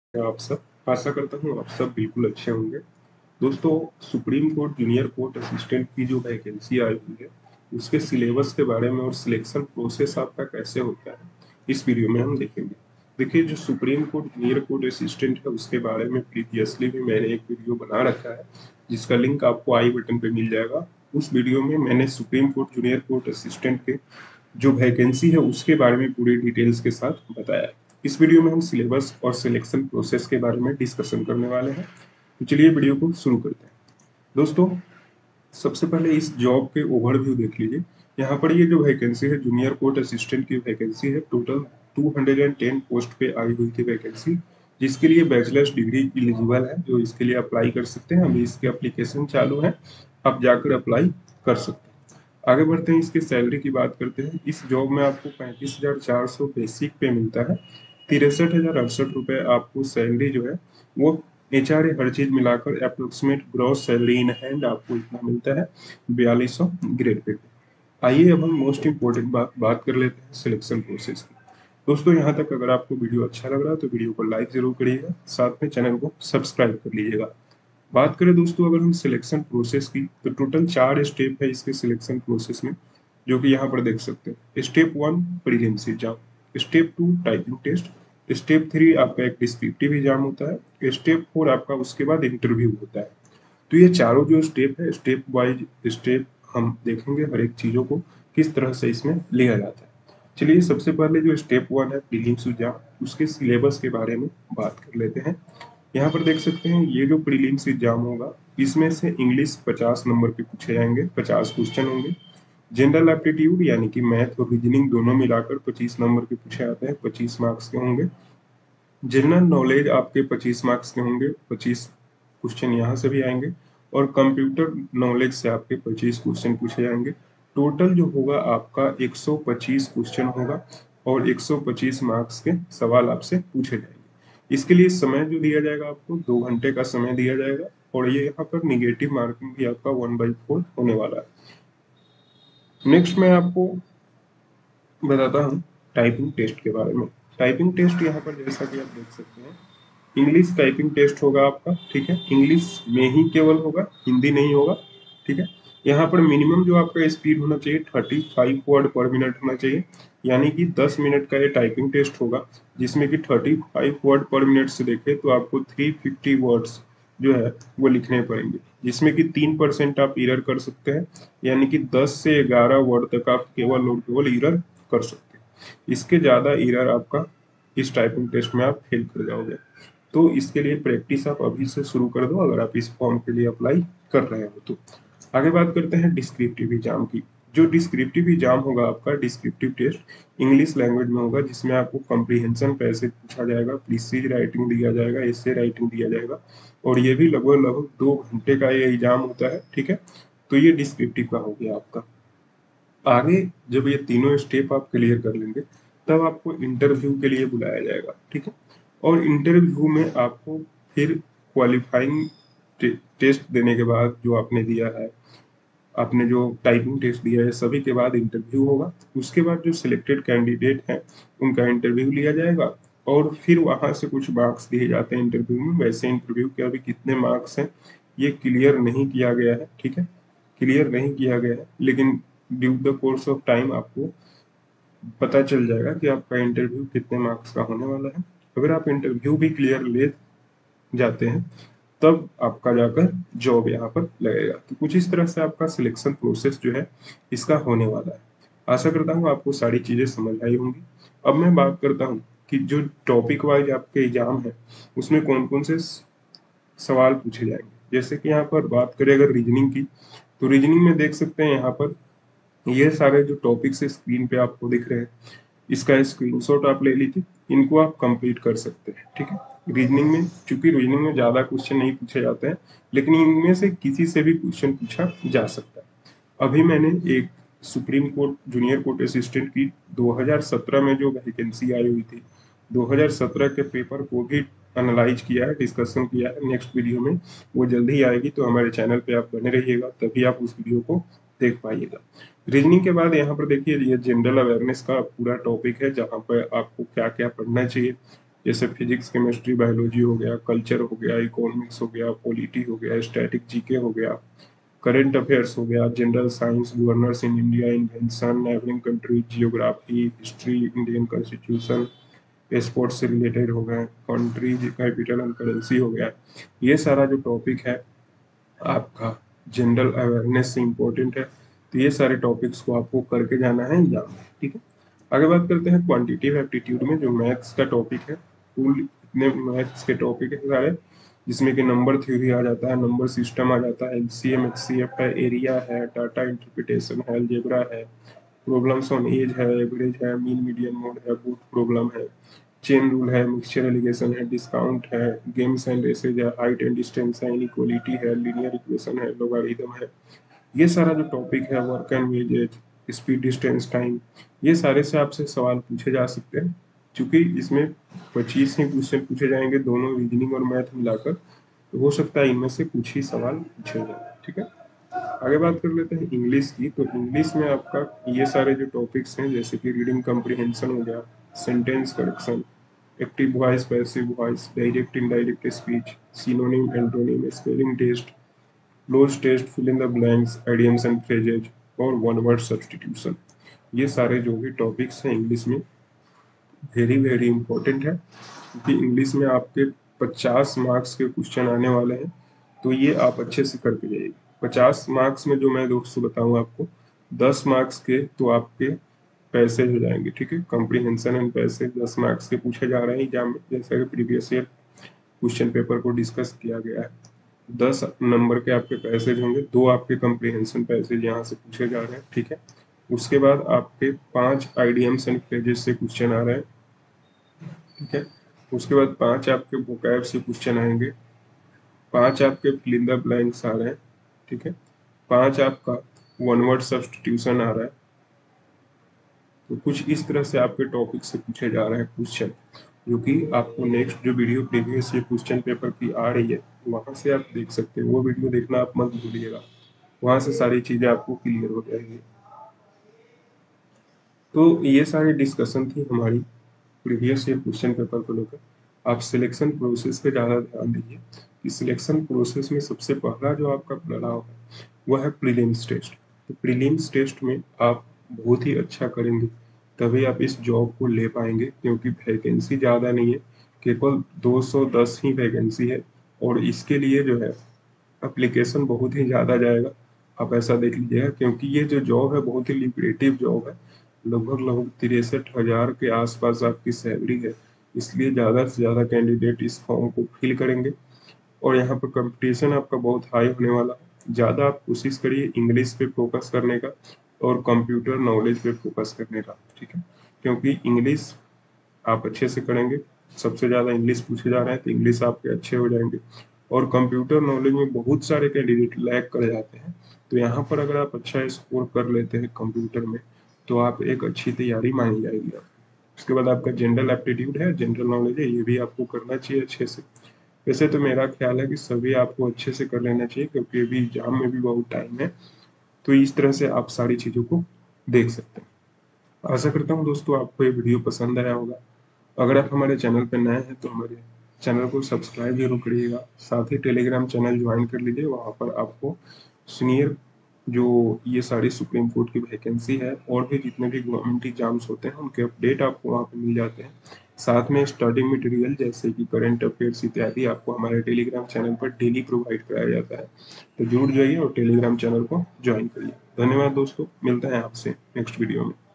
आप सब आशा करता हूँ आप सब बिल्कुल अच्छे होंगे। दोस्तों, supreme court junior court assistant की जो वैकेंसी आई हुई है उसके सिलेबस के बारे में और सिलेक्शन प्रोसेस आपका कैसे होता है इस वीडियो में हम देखेंगे। देखिए, जो supreme court junior court assistant है उसके बारे में प्रीवियसली भी मैंने एक वीडियो बना रखा है जिसका लिंक आपको आई बटन पे मिल जाएगा। उस वीडियो में मैंने supreme court junior court assistant के जो वैकेंसी है उसके बारे में पूरी डिटेल्स के साथ बताया है। इस वीडियो में हम सिलेबस और सिलेक्शन प्रोसेस के बारे में डिस्कशन करने वाले हैं। तो चलिए वीडियो को शुरू करते हैं। दोस्तों, सबसे पहले इस जॉब के ओवरव्यू देख लीजिए। यहाँ पर ये जो वैकेंसी है जूनियर कोर्ट असिस्टेंट की वैकेंसी है, टोटल 210 पोस्ट पे आई हुई थी वैकेंसी, जिसके लिए बैचलर्स डिग्री एलिजिबल है जो इसके लिए अप्लाई कर सकते हैं। अभी इसके एप्लीकेशन चालू है, आप जाकर अप्लाई कर सकते हैं। आगे बढ़ते हैं, इसके सैलरी की बात करते हैं। इस जॉब में आपको 35,400 बेसिक पे मिलता है। 63,068 रुपये आपको सैलरी जो है वो HRA हर चीज मिलाकर approximate gross salary in hand आपको इतना मिलता है, 4200 ग्रेड पे। आइए अब हम मोस्ट इम्पोर्टेंट बात कर लेते हैं सिलेक्शन प्रोसेस की। दोस्तों, यहाँ तक अगर आपको वीडियो अच्छा लग रहा है तो वीडियो को लाइक जरूर करिएगा, साथ में चैनल को सब्सक्राइब कर लीजिएगा। बात करें दोस्तों अगर हम सिलेक्शन प्रोसेस की, तो टोटल 4 स्टेप है इसके सिलेक्शन प्रोसेस में, जो कि यहाँ पर देख सकते हैं। Step 1 prelims exam, step 2 typing test, step 3 आपका एक डिस्क्रिप्टिव एग्जाम होता है, स्टेप 4 आपका उसके बाद इंटरव्यू होता है। तो ये चारों जो स्टेप है, स्टेप वाइज स्टेप हम देखेंगे हर एक चीजों को किस तरह से इसमें लिया जाता है। चलिए, सबसे पहले जो स्टेप 1 है प्रीलिम्स एग्जाम, उसके सिलेबस के बारे में बात कर लेते हैं। यहाँ पर देख सकते हैं ये जो प्रीलिम्स एग्जाम होगा इसमें से इंग्लिश 50 नंबर के पूछे जाएंगे, 50 क्वेश्चन होंगे। जनरल एप्टीट्यूड यानी कि मैथ और रीजनिंग दोनों मिलाकर 25 नंबर के पूछे जाते हैं, 25 मार्क्स के होंगे। जनरल नॉलेज आपके 25 मार्क्स के होंगे, 25 क्वेश्चन यहाँ से भी आएंगे। और कंप्यूटर नॉलेज से आपके 25 क्वेश्चन पूछे जाएंगे। टोटल जो होगा आपका 125 क्वेश्चन होगा और 125 मार्क्स के सवाल आपसे पूछे जाएंगे। इसके लिए समय जो दिया जाएगा आपको 2 घंटे का समय दिया जाएगा, और ये यहाँ पर निगेटिव मार्किंग भी आपका 1/4 होने वाला है। नेक्स्ट मैं आपको बताता हूँ टाइपिंग टेस्ट के बारे में। टाइपिंग टेस्ट यहाँ पर जैसा कि आप देख सकते हैं, इंग्लिश टाइपिंग टेस्ट होगा आपका, ठीक है। इंग्लिश में ही केवल होगा, हिंदी नहीं होगा, ठीक है। यहाँ पर मिनिमम जो आपका स्पीड होना चाहिए 35 वर्ड पर मिनट होना चाहिए, यानी कि 10 मिनट का ये टाइपिंग टेस्ट होगा, जिसमें कि 35 वर्ड पर मिनट से देखें तो आपको 350 वर्ड्स जो है वो लिखने पड़ेंगे, जिसमें कि 3% आप इरर कर सकते हैं, यानी कि 10 से 11 वर्ड तक आप केवल और केवल इरर कर सकते हैं। इसके ज्यादा इरर आपका इस टाइपिंग टेस्ट में आप फेल कर जाओगे। तो इसके लिए प्रैक्टिस आप अभी से शुरू कर दो अगर आप इस फॉर्म के लिए अप्लाई कर रहे हो तो। आगे बात करते हैं डिस्क्रिप्टिव एग्जाम की। जो डिस्क्रिप्टिव एग्जाम होगा आपका डिस्क्रिप्टिव टेस्ट इंग्लिश लैंग्वेज में होगा, जिसमें आपको कॉम्प्रिहेंशन पैसे पूछा जाएगा, प्रीसीज राइटिंग दिया जाएगा, एसे राइटिंग दिया जाएगा, और ये भी लगभग लगभग 2 घंटे का ये एग्जाम होता है, ठीक है। तो ये डिस्क्रिप्टिव का हो गया आपका। आगे जब ये तीनों स्टेप आप क्लियर कर लेंगे तब आपको इंटरव्यू के लिए बुलाया जाएगा, ठीक है। और इंटरव्यू में आपको फिर क्वालिफाइंग टेस्ट देने के बाद जो आपने दिया है, आपने जो टाइपिंग टेस्ट दिया है, सभी के बाद इंटरव्यू होगा। उसके बाद जो सिलेक्टेड कैंडिडेट हैं उनका इंटरव्यू लिया जाएगा, और फिर वहां से कुछ मार्क्स दिए जाते हैं इंटरव्यू में। वैसे इंटरव्यू के अभी कितने मार्क्स हैं ये क्लियर नहीं किया गया है, ठीक है, क्लियर नहीं किया गया है, लेकिन due the course of time आपको पता चल जाएगा कि आपका इंटरव्यू कितने मार्क्स का होने वाला है। अगर आप इंटरव्यू भी क्लियर ले जाते हैं तब आपका जाकर जॉब यहाँ पर लगेगा। तो कुछ इस तरह से आपका सिलेक्शन प्रोसेस जो है इसका होने वाला है। आशा करता हूँ आपको सारी चीजें समझ आई होंगी। अब मैं बात करता हूँ कि जो टॉपिक वाइज आपके एग्जाम है उसमें कौन कौन से सवाल पूछे जाएंगे। जैसे कि यहाँ पर बात करें अगर रीजनिंग की, तो रीजनिंग में देख सकते हैं यहाँ पर ये सारे जो टॉपिक्स स्क्रीन पे आपको दिख रहे हैं, इसका स्क्रीनशॉट आप ले लीजिए, इनको आप कंप्लीट कर सकते हैं, ठीक है। रीजनिंग में, चूंकि रीजनिंग में ज्यादा क्वेश्चन नहीं पूछे जाते हैं, लेकिन इनमें से किसी से भी क्वेश्चन पूछा जा सकता है। अभी मैंने एक supreme court junior court assistant की 2017 में जो वैकेंसी आई हुई थी, 2017 के पेपर को भी एनालाइज किया है, डिस्कशन किया है। नेक्स्ट वीडियो में वो जल्दी ही आएगी, तो हमारे चैनल पे आप बने रहिएगा, तभी आप उस वीडियो को देख पाइएगा। रीजनिंग के बाद यहाँ पर देखिए ये जनरल अवेयरनेस का पूरा टॉपिक है, जहाँ पर आपको क्या क्या पढ़ना चाहिए, जैसे फिजिक्स, केमिस्ट्री, बायोलॉजी हो गया, कल्चर हो गया, इकोनॉमिक्स हो गया, पॉलिटी हो गया, स्टैटिक जीके हो गया, करंट अफेयर्स हो गया, general science, governors in India, invention, neighbouring country, geography, history, Indian constitution, sports से रिलेटेड हो गए, कंट्री कैपिटल एंड करेंसी हो गया। ये सारा जो टॉपिक है आपका जनरल अवेयरनेस से इम्पोर्टेंट है, तो ये सारे टॉपिक्स को आपको करके जाना है एग्जाम में, ठीक है। आगे बात करते हैं क्वांटिटेटिव एप्टीट्यूड में, जो मैथ्स का टॉपिक है। कुल इतने मैथ्स के टॉपिक है सारे, जिसमें कि नंबर थ्योरी आ जाता है, नंबर सिस्टम आ जाता है, एलसीएम एचसीएफ है, एरिया है, डाटा इंटरप्रिटेशन है, अलजेब्रा है, प्रॉब्लम्स ऑन एज है, एवरेज है, मीन मीडियन मोड है, बूथ प्रॉब्लम है, चेन रूल है, मिक्सचर एलिगेशन है, डिस्काउंट है, गेम्स एंड रेसेज है, हाइट एंड डिस्टेंस है, इनइक्वालिटी है, लीनियर इक्वेशन है, लोगारिथम है। ये सारा जो टॉपिक है, work and wages, speed, distance, time, ये सारे से आपसे सवाल पूछे जा सकते हैं। क्योंकि इसमें 25 ही क्वेश्चन पूछे जाएंगे, दोनों रीजनिंग और मैथ मिलाकर, तो हो सकता है इनमें से कुछ ही सवाल पूछे जाए, ठीक है। आगे बात कर लेते हैं इंग्लिश की। तो इंग्लिश में आपका ये सारे जो टॉपिक्स हैं, जैसे कि रीडिंग कम्प्रीहेंशन हो गया, sentence correction, active voice, passive voice, direct indirect speech, synonym antonym, spelling test, cloze test, fill in the blanks, idioms and phrases, और वन वर्ड सब्स्टिट्यूशन। ये सारे जो भी टॉपिक्स हैं इंग्लिश में, वेरी वेरी इंपॉर्टेंट है, क्योंकि इंग्लिश में आपके 50 मार्क्स के क्वेश्चन आने वाले हैं। तो ये आप अच्छे से करके जाइए। 50 मार्क्स में जो मैं दोस्तों बताऊँ आपको, 10 मार्क्स के तो आपके पैसेज हो जाएंगे, ठीक है। कॉम्प्रीहेंशन एंड पैसेज 10 मार्क्स के पूछे जा रहे हैं एग्जाम में, जैसा कि प्रीवियस ईयर क्वेश्चन पेपर को डिस्कस किया गया है। 10 नंबर के आपके पैसेज होंगे, 2 आपके कॉम्प्रीहेंशन पैसेज यहाँ से पूछे जा रहे हैं, ठीक है। उसके बाद आपके 5 आइडियम्स एंड फ्रेजेस से क्वेश्चन आ रहे हैं, ठीक है। उसके बाद 5 आपके वोकैब से क्वेश्चन आएंगे, 5 आपके फिल इन द ब्लैंक्स आ रहे हैं, ठीक है। 5 आपका वन वर्ड सब्स्टिट्यूशन आ रहा है। तो कुछ इस तरह से आपके टॉपिक से पूछे जा रहे हैं क्वेश्चन, जो कि आपको नेक्स्ट जो वीडियो प्रीवियस ये क्वेश्चन पेपर की आ रही है, वहां से आप देख सकते हैं। वो वीडियो देखना आप मत भूलिएगा, वहां से सारी चीजें आपको क्लियर हो जाएंगी। तो ये सारी डिस्कशन थी हमारी प्रीवियस ईयर क्वेश्चन पेपर को लेकर। आप सिलेक्शन प्रोसेस पे ज़्यादा ध्यान दीजिए कि सिलेक्शन प्रोसेस में सबसे पहला जो आपका पड़ाव है वह है प्रीलिम्स टेस्ट। तो प्रीलिम्स टेस्ट में आप बहुत ही अच्छा करेंगे, तभी आप इस जॉब को ले पाएंगे, क्योंकि वैकेंसी ज़्यादा नहीं है, केवल 210 ही वैकेंसी है। और इसके लिए जो है एप्लीकेशन बहुत ही ज़्यादा जाएगा, आप ऐसा देख लीजिएगा, क्योंकि ये जो जॉब है बहुत ही लिक्रेटिव जॉब है। लगभग 63,000 के आसपास आपकी सैलरी है, इसलिए ज़्यादा से ज़्यादा कैंडिडेट इस फॉर्म को फिल करेंगे। और यहाँ पर कंपटीशन आपका बहुत हाई होने वाला है। ज़्यादा आप कोशिश करिए इंग्लिश पे फोकस करने का और कंप्यूटर नॉलेज पे फोकस करने का, ठीक है। क्योंकि इंग्लिश आप अच्छे से करेंगे, सबसे ज़्यादा इंग्लिश पूछे जा रहे हैं, तो इंग्लिश आपके अच्छे हो जाएंगे। और कंप्यूटर नॉलेज में बहुत सारे कैंडिडेट लैग कर जाते हैं, तो यहाँ पर अगर आप अच्छा स्कोर कर लेते हैं कंप्यूटर में, तो आप एक अच्छी तैयारी मानी जाएगी आप। उसके बाद आपका जनरल एप्टीट्यूड है, जनरल नॉलेज है, ये भी आपको करना चाहिए अच्छे से। वैसे तो मेरा ख्याल है कि सभी आपको अच्छे से कर लेना चाहिए, क्योंकि अभी एग्जाम में भी बहुत टाइम है। तो इस तरह से आप सारी चीज़ों को देख सकते हैं। आशा करता हूँ दोस्तों आपको ये वीडियो पसंद आया होगा। अगर आप हमारे चैनल पर नए हैं तो हमारे चैनल को सब्सक्राइब जरूर करिएगा, साथ ही टेलीग्राम चैनल ज्वाइन कर लीजिए। वहाँ पर आपको सीनियर जो ये सारी सुप्रीम कोर्ट की वैकेंसी है और भी जितने भी गवर्नमेंट एग्जाम्स होते हैं उनके अपडेट आपको वहाँ पर मिल जाते हैं। साथ में स्टडी मटेरियल जैसे कि करंट अफेयर्स इत्यादि आपको हमारे टेलीग्राम चैनल पर डेली प्रोवाइड कराया जाता है। तो जुड़ जाइए और टेलीग्राम चैनल को ज्वाइन करिए। धन्यवाद दोस्तों, मिलते हैं आपसे नेक्स्ट वीडियो में।